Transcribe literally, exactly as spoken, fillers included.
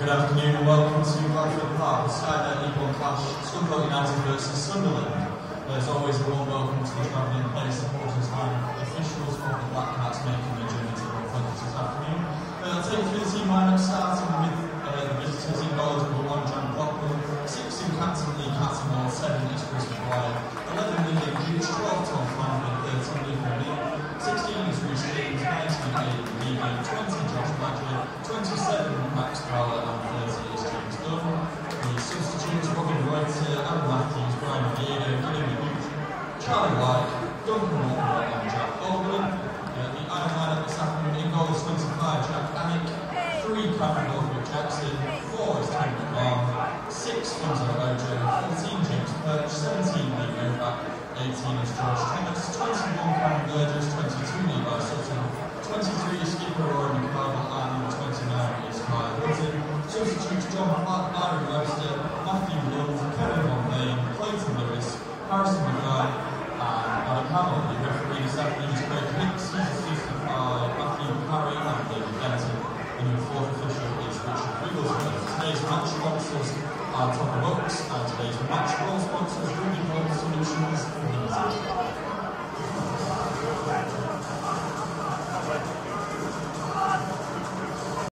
Good afternoon and welcome to Bradford Park, the Sky League One clash, Scunthorpe United versus Sunderland. There's always a warm welcome to the travelling players, supporters and officials of the Black Cats making the journey to Bradford this afternoon. Uh, I'll take you through the team lineup, starting with uh, the visitors in goals, number one, John Cochran, six in Captain Lee Cattermore, seven is Chris McGuire, eleven Lyndon Hughes, twelve Tom Flanagan, thirteen Nathan Lee, sixteen is Reece James, nineteen Aidan Regan, twenty Josh Badger, twenty-seven Max Fowler and thirty is James Dunn. The substitutes Robin Reuter, Aaron Matthews, Brian Diego, Gillian Hughes, Charlie White, Duncan Walker and Jack Baldwin. Uh, the Iron lineup this afternoon in goals twenty-five Jack Anick, three Cameron Northwood Jackson, four is Tom McMahon, six Funzo Ojo, fourteen James Perch, seventeen Lee Novak, eighteen is George Thomas, twenty-one Cameron Burgess, twenty-two Levi Sutton, twenty-three is skipper Rory McCardle and twenty-nine is Kyle Hutton. Substitutes John Clark, Byron Webster, Matthew Lund, Kevin Monlane, Clayton Lewis, Harrison McGuire and Adam Hamill. The referee this afternoon is Craig Hicks, he's assisted by Matthew Parry and David Benton. And your fourth official is Richard Wigglesworth. Today's match sponsors are Top of Books and today's match ball sponsors Ruby Gold Solutions Limited.